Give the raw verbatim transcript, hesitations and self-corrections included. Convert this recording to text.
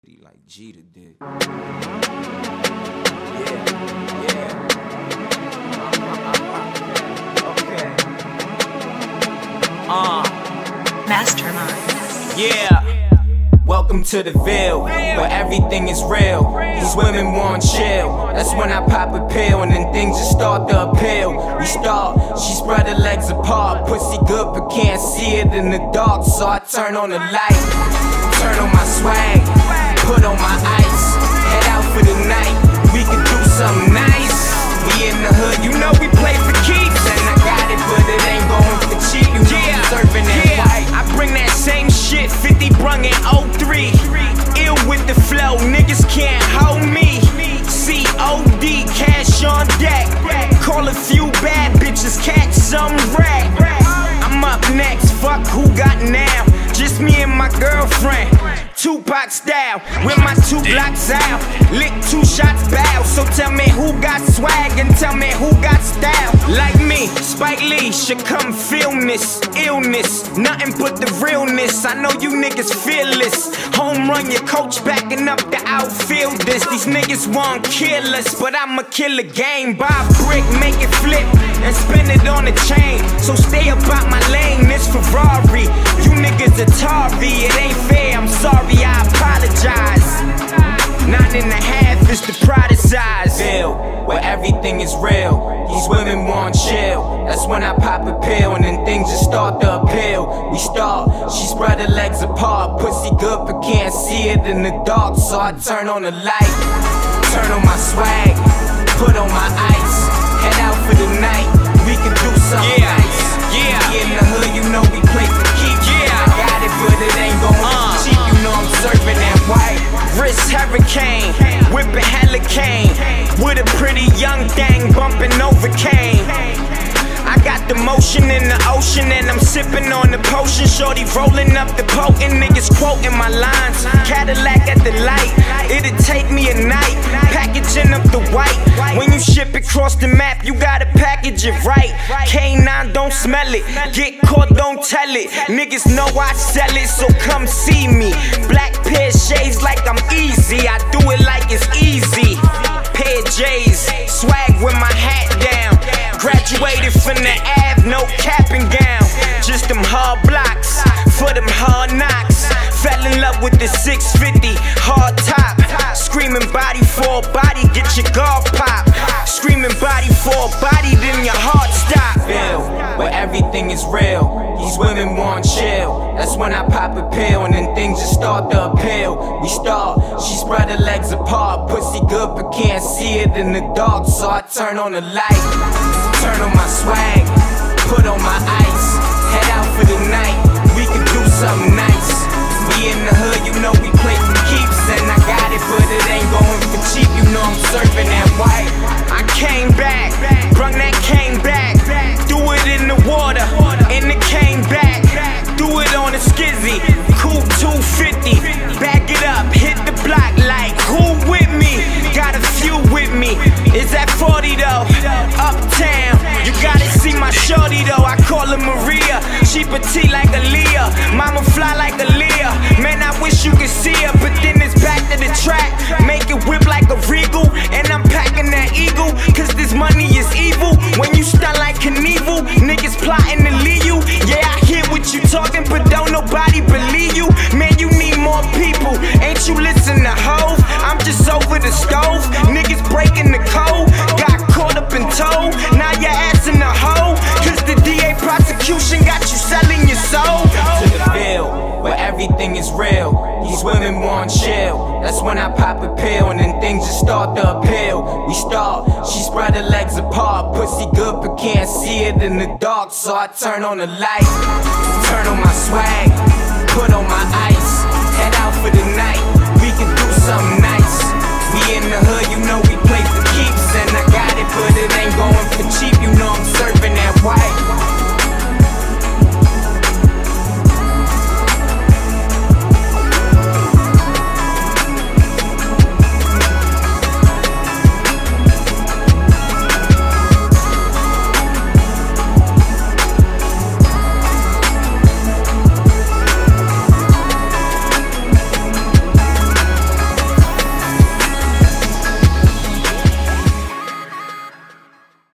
like Jeter did. Yeah, yeah. Okay. Uh. Mastermind. Yeah. Welcome to the Ville, where everything is real. These women want chill. That's when I pop a pill, and then things just start to appeal. We start, she spread her legs apart. Pussy good, but can't see it in the dark. So I turn on the light, turn on my swag, put on my ice, head out for the night. We can do something nice. We in the hood, you know we play for keeps. And I got it, but it ain't going for cheap. You know I'm serving that yeah. white. I bring that same shit, fifty brung in oh three. Ill with the flow, niggas can't hold me. C O D, cash on deck. Call a few bad bitches, catch some wreck. I'm up next, fuck who got now. Just me and my girlfriend, Tupac style, with my two blocks out. Lick two shots bow, so tell me who got swag and tell me who got style. Like me, Spike Lee should come film this. Illness, nothing but the realness. I know you niggas fearless. Home run, your coach backing up the outfielders. These niggas won't kill us, but I'ma kill a game. Buy a brick, make it flip, and spend it on a chain. So stay about my lane, this Ferrari. You niggas Atari, it ain't fair, I'm sorry, I apologize. Nine and a half is the pride of size. Ville, where everything is real. These women want chill. That's when I pop a pill, and then things just start to appeal. We start, she spread her legs apart. Pussy good, but can't see it in the dark. So I turn on the light, turn on my swag, put on my ice, head out for the night. We can do something Yeah. nice. Yeah. We in the hood, you know we play for keeps. Yeah. I got it, but it ain't gon' Uh. cheap. You know I'm serving that white. Wrist hurricane, whipping hella cane, with a pretty young thing bumping over cane. I got the motion in the ocean and I'm sipping on the potion. Shorty rolling up the potent, niggas quoting my lines. Cadillac at the light, it'll take me a night. Packaging up the white, when you ship it across the map, you gotta package it right. K nine, don't smell it, get caught, don't tell it. Niggas know I sell it, so come see me. Black pair of shades like I'm easy, I do it like it's easy. Pair of J's, swag with my hat down. Graduated from the Ave, no cap and gown. Just them hard blocks, for them hard knocks. Fell in love with the six fifty, hard top. Screaming body for a body, get your guard pop. Screaming body for a body, then your heart stop. Ville, where everything is real. These women want chill. That's when I pop a pill, and then things just start to appeal. We start, she spread her legs apart. Pussy good, but can't see it in the dark. So I turn on the light, turn on my swag, put on my ice, head out for the night. We can do something nice. We in the hood, you know we play for keeps. And I got it, but it ain't going for cheap. You know I'm serving that white. I came back, brung that cane back. Do it in the water, in the cane back. Do it on a skizzy, cool two fifty. Back it up, hit the block like who with me? Got a few with me. Is that forty though? Uptown, you gotta see my shorty though. I call her Maria, she petite like Aaliyah. Mama fly like Aaliyah. Man, I wish you could see her, but then it's back to the track. Make it whip like a regal, and I'm packing that eagle. Cause this money is evil. When you stun like Knievel, niggas plotting to leave you. Yeah, I hear what you talking, but don't nobody believe you. Man, you need more people. Ain't you listen to Hove? I'm just over the stove. Niggas breaking the code. Got caught up in tow. Now your ass in the hole. Cause the D A prosecution got you selling your soul. To the Ville, where everything is real. These women want chill. That's when I pop a pill, and then things just start to appeal. We start, she spread her legs apart. Pussy good, but can't see it in the dark. So I turn on the light, turn on my swag, put on my ice, head out for the night.